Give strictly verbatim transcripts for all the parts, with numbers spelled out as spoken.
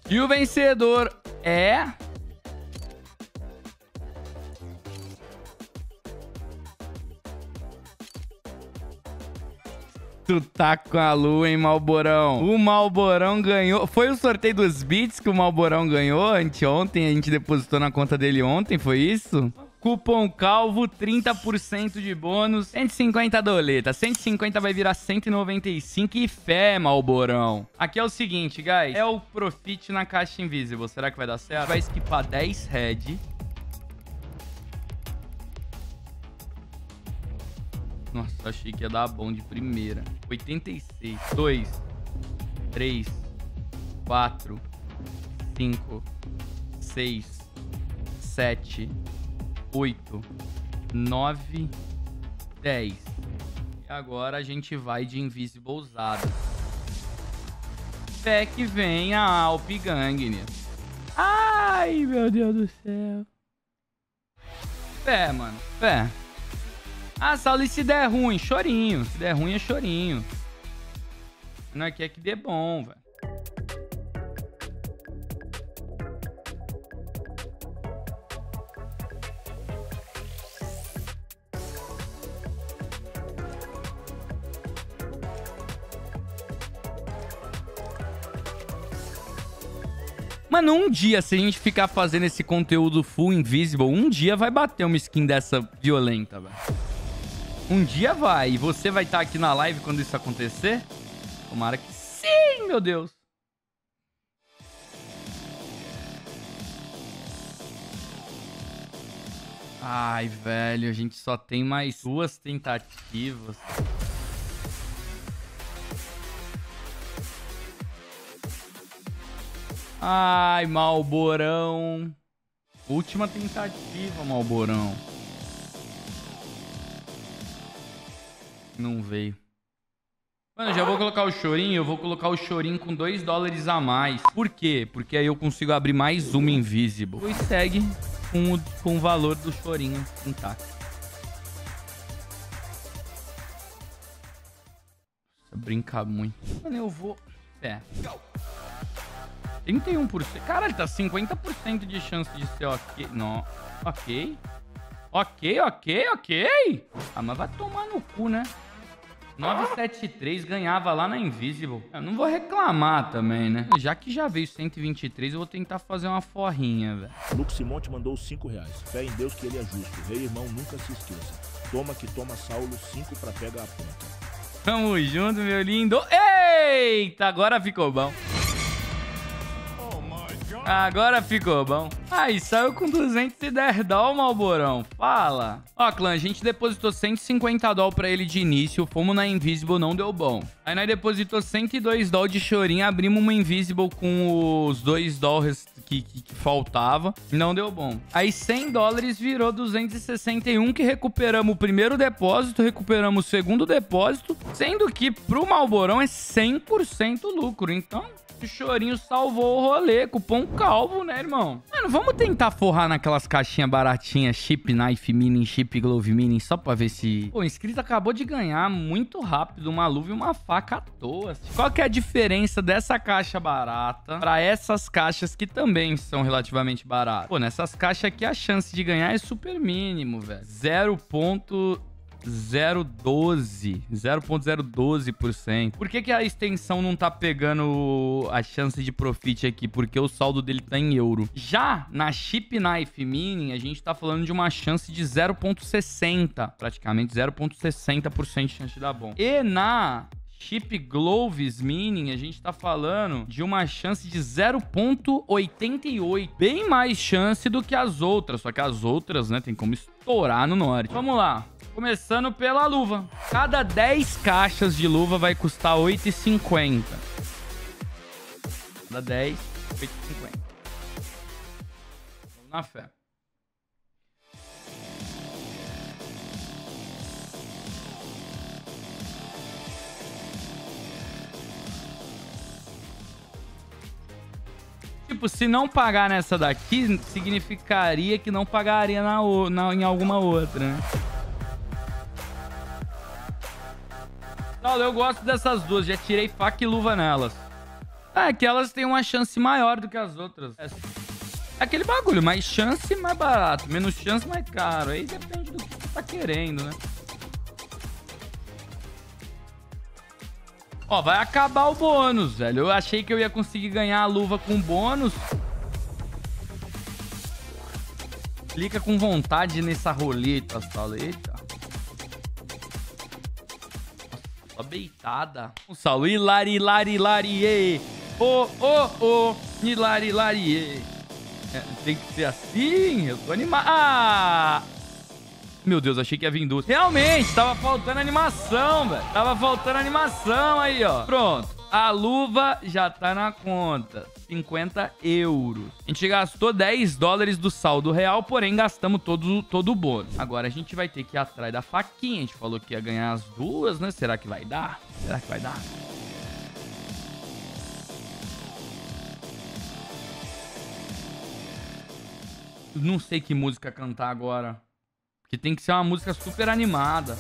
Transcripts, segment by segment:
E o vencedor é... Tu tá com a lua, hein, Malborão? O Malborão ganhou. Foi o sorteio dos bits que o Malborão ganhou anteontem. A gente depositou na conta dele ontem, foi isso? Cupom Calvo, trinta por cento de bônus. cento e cinquenta doleta. cento e cinquenta vai virar cento e noventa e cinco. E fé, Malborão. Aqui é o seguinte, guys. É o Profit na caixa Invisible. Será que vai dar certo? Vai esquipar dez head. Nossa, achei que ia dar bom de primeira. oitenta e seis. dois, três, quatro, cinco, seis, sete, oito, nove, dez. E agora a gente vai de Invisible usado. Até que vem a Alp Gangnir. Ai, meu Deus do céu. Fé, mano. Fé. Ah, Saulo, e se der ruim? Chorinho. Se der ruim, é chorinho. Não quer que dê bom, velho. Mano, um dia, se a gente ficar fazendo esse conteúdo full invisible, um dia vai bater uma skin dessa violenta, velho. Um dia vai. E você vai estar aqui na live quando isso acontecer? Tomara que sim, meu Deus. Ai, velho, a gente só tem mais duas tentativas. Ai, Malborão. Última tentativa, Malborão. Não veio. Mano, já vou colocar o chorinho. Eu vou colocar o chorinho com dois dólares a mais. Por quê? Porque aí eu consigo abrir mais uma Invisible. E segue com o, com o valor do chorinho intacto. Brincar muito. Mano, eu vou... É. trinta e um por cento. Caralho, tá cinquenta por cento de chance de ser ok. Não. Ok. Ok, ok, ok. Ah, mas vai tomar no cu, né? novecentos e setenta e três ganhava lá na Invisible. Eu não vou reclamar também, né? Já que já veio cento e vinte e três, eu vou tentar fazer uma forrinha, velho. Lucas Simonte mandou cinco reais. Fé em Deus que ele é justo. Rei irmão, nunca se esqueça. Toma que toma, Saulo, cinco pra pegar a ponta. Tamo junto, meu lindo. Eita, agora ficou bom. Agora ficou bom. Aí, saiu com duzentos e dez dólares, Malborão. Fala. Ó, clã, a gente depositou cento e cinquenta dólares pra ele de início. Fomos na Invisible, não deu bom. Aí nós depositou cento e dois dólares de chorinho. Abrimos uma Invisible com os dois dólares que, que, que faltava. Não deu bom. Aí cem dólares virou duzentos e sessenta e um, que recuperamos o primeiro depósito, recuperamos o segundo depósito. Sendo que pro Malborão é cem por cento lucro. Então... o chorinho salvou o rolê, cupom Calvo, né, irmão? Mano, vamos tentar forrar naquelas caixinhas baratinhas, chip knife mini, chip glove mini, só pra ver se... Pô, o inscrito acabou de ganhar muito rápido uma luva e uma faca à toa. Qual que é a diferença dessa caixa barata pra essas caixas que também são relativamente baratas? Pô, nessas caixas aqui a chance de ganhar é super mínimo, velho. zero ponto zero doze por cento. Por que que a extensão não tá pegando a chance de profit aqui? Porque o saldo dele tá em euro. Já na Chip Knife Mini, a gente tá falando de uma chance de zero ponto sessenta. Praticamente zero ponto sessenta por cento de chance de dar bom. E na Chip Gloves Mini, a gente tá falando de uma chance de zero ponto oitenta e oito. Bem mais chance do que as outras. Só que as outras, né, tem como estourar no norte. Vamos lá. Começando pela luva. Cada dez caixas de luva vai custar oito reais e cinquenta centavos. Cada dez, oito reais e cinquenta centavos. Vamos na fé. Tipo, se não pagar nessa daqui, significaria que não pagaria na, na, em alguma outra, né? Eu gosto dessas duas, já tirei faca e luva nelas. Ah, é que elas têm uma chance maior do que as outras. É aquele bagulho, mais chance, mais barato. Menos chance, mais caro. Aí depende do que você tá querendo, né? Ó, vai acabar o bônus, velho. Eu achei que eu ia conseguir ganhar a luva com bônus. Clica com vontade nessa roleta, Saulo. Eita. Nossa, só beitada. O Saulo, hilari, hilari, hilari, ô, ô, ô, hilari, hilari. É, tem que ser assim? Eu tô animado. Ah! Meu Deus, achei que ia vir duas. Realmente, tava faltando animação, velho. Tava faltando animação aí, ó. Pronto. A luva já tá na conta. cinquenta euros. A gente gastou dez dólares do saldo real, porém gastamos todo, todo o bônus. Agora a gente vai ter que ir atrás da faquinha. A gente falou que ia ganhar as duas, né? Será que vai dar? Será que vai dar? Não sei que música cantar agora. Porque tem que ser uma música super animada.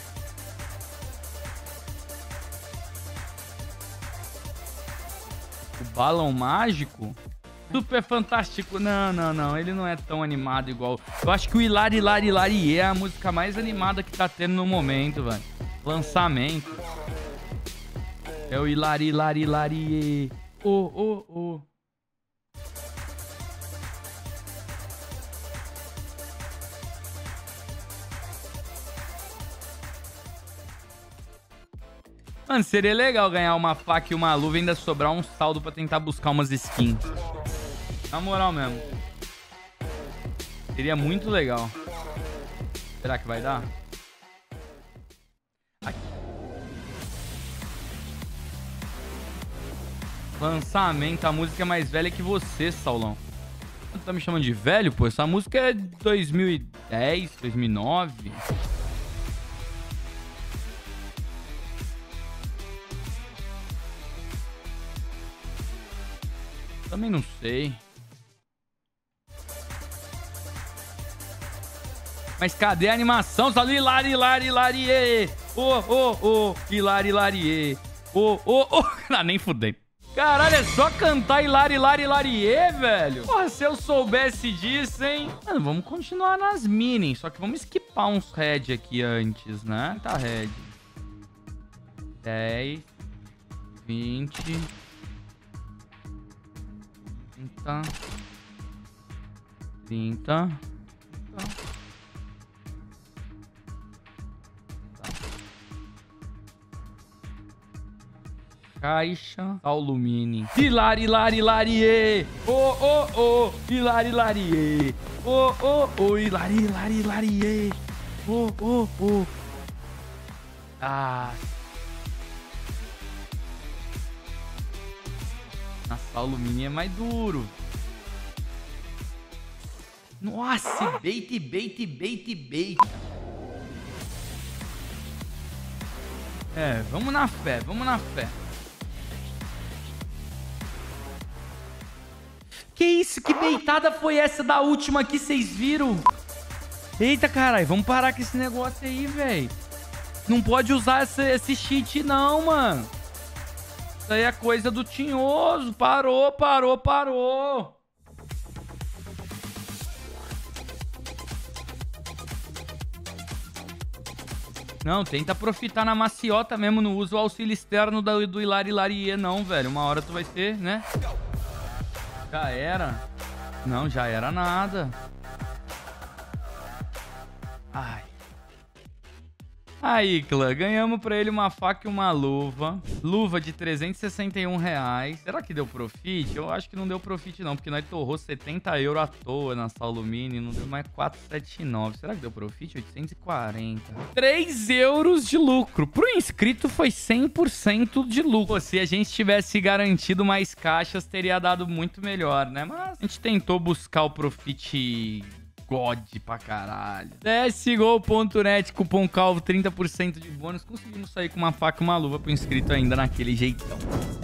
O balão mágico? Super fantástico. Não, não, não. Ele não é tão animado igual. Eu acho que o Hilari, Hilari, Hilari é a música mais animada que tá tendo no momento, velho. Lançamento. É o Hilari, Hilari, Hilari. Oh, oh, oh. Mano, seria legal ganhar uma faca e uma luva e ainda sobrar um saldo pra tentar buscar umas skins. Na moral mesmo. Seria muito legal. Será que vai dar? Aqui. Lançamento. A música é mais velha que você, Saulão. Você tá me chamando de velho, pô? Essa música é de dois mil e dez, dois mil e nove. Também não sei. Mas cadê a animação? Só hilari, hilari, hilari, ô, ô, ô, hilari, hilari, ô, ô, ô. Ah, nem fudei. Caralho, é só cantar hilari, hilari, hilari, velho. Porra, se eu soubesse disso, hein? Mano, vamos continuar nas minis. Só que vamos skipar uns red aqui antes, né? Tá, red. dez, vinte... trinta, trinta, caixa, alumínio, hilari, hilari, hilari, ô, ô, ô, hilari, hilari, ô, ô, ô, hilari, hilari, hilari, ô, ô, ô, ah. Nossa, alumínio é mais duro. Nossa, bait, bait, bait, bait. É, vamos na fé, vamos na fé. Que isso? Que beitada foi essa da última aqui, vocês viram? Eita, caralho, vamos parar com esse negócio aí, velho. Não pode usar esse, esse cheat não, mano. Isso aí é coisa do tinhoso. Parou, parou, parou. Não, tenta profitar na maciota mesmo. Não usa o auxílio externo do, do Hilari Hilarie, não, velho. Uma hora tu vai ser, né? Já era. Não, já era nada. Ai. Aí, clã, ganhamos pra ele uma faca e uma luva. Luva de trezentos e sessenta e um reais. Será que deu profit? Eu acho que não deu profit não, porque nós torrou setenta euros à toa na Alumínio. Não deu mais quatrocentos e setenta e nove. Será que deu profit? oitocentos e quarenta. três euros de lucro. Pro inscrito foi cem por cento de lucro. Pô, se a gente tivesse garantido mais caixas, teria dado muito melhor, né? Mas a gente tentou buscar o profit... God pra caralho. C S G O ponto net, cupom calvo, trinta por cento de bônus. Conseguimos sair com uma faca e uma luva pro inscrito ainda naquele jeitão.